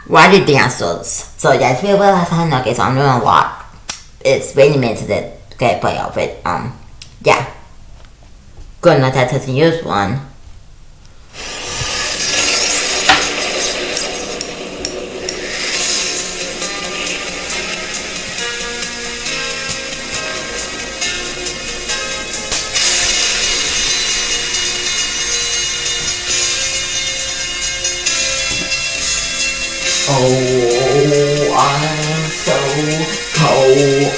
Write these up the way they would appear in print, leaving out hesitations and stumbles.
Water dancers. So that's really what last time. Okay, so I'm doing a lot. It's really meant to the gameplay of it. Yeah. Good enough that doesn't use one. Oh, I'm so cold.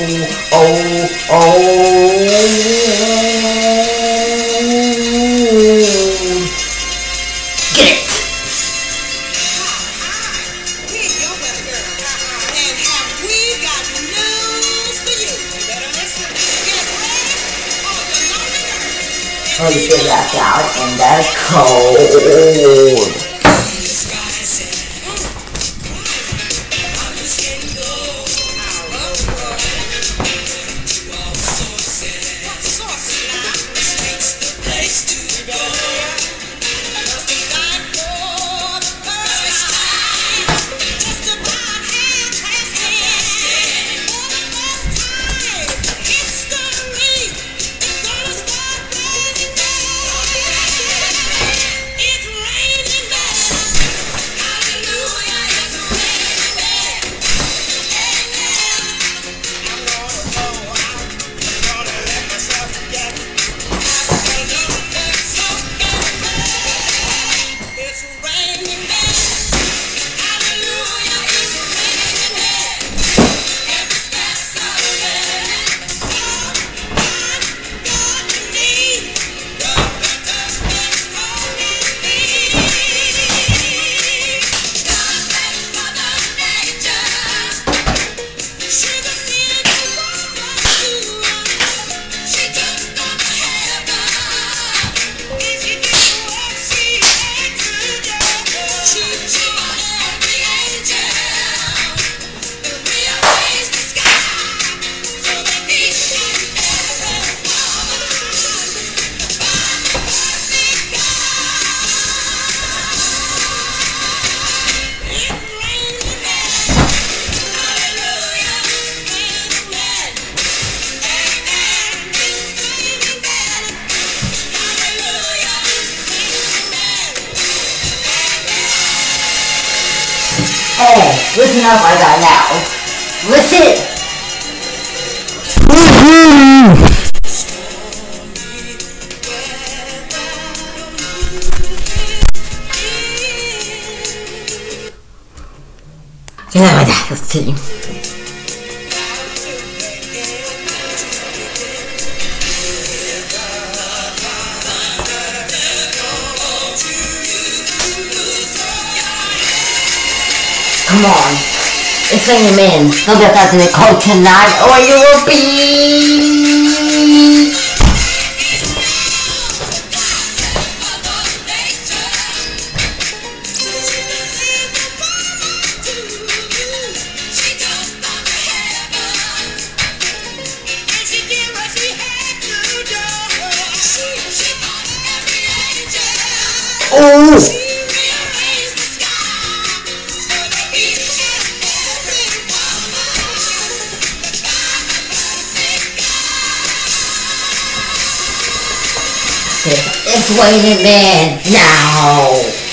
Get it! Here's your weather girl. And have we got news for you? You better listen. Get ready for the lonely girl. Oh, you should back out in the cold. Hey, listen up, I got now. Listen! Yeah, my dad, let's see. Come on. It's raining men. Don't get out in the cold tonight or you will be... Oh! It's raining men now.